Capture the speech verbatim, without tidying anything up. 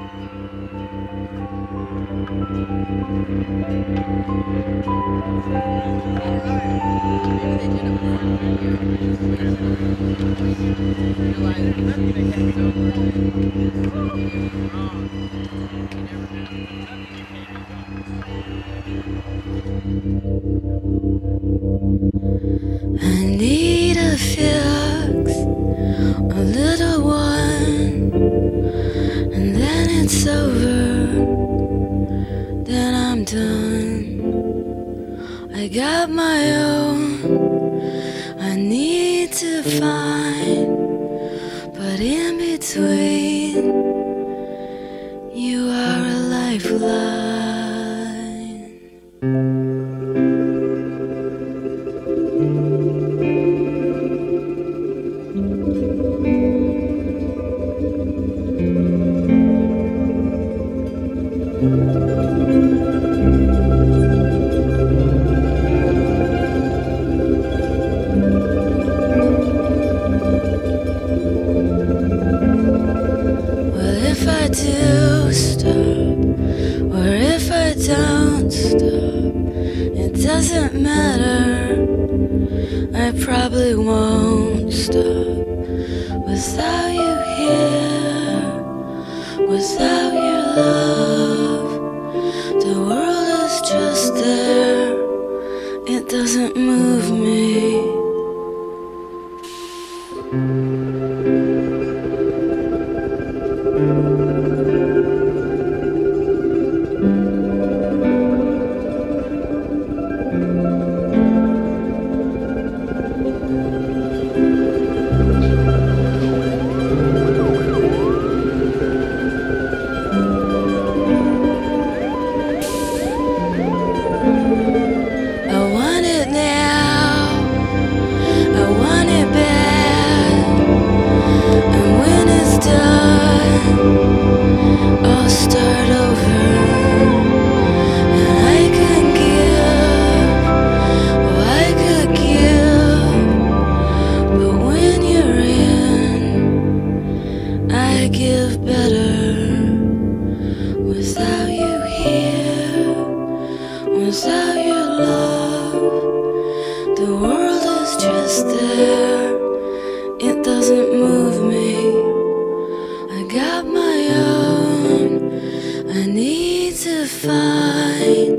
I need a fix, a little one, and then it's over, then I'm done. I got my own, I need to find, but in between, you are a lifeline. If I do stop, or if I don't stop, it doesn't matter. I probably won't stop without you here, without your love. The world is just there, it doesn't move me. I want it now, I want it bad, and when it's done, I'll start over, and I can give, oh I could give, but when you're in, I give better, without you here, without your love. The world is just there, it doesn't move me. I got my own, I need to find,